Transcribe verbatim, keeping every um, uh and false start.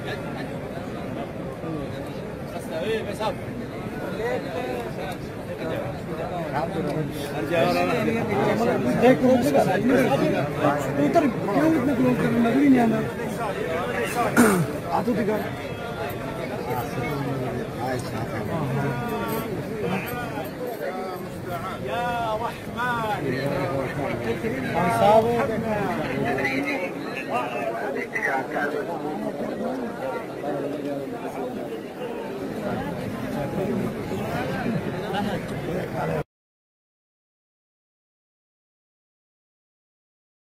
उधर क्यों इतने क्लोज कर लग ही नहीं आना आतो दिखा يا رحمن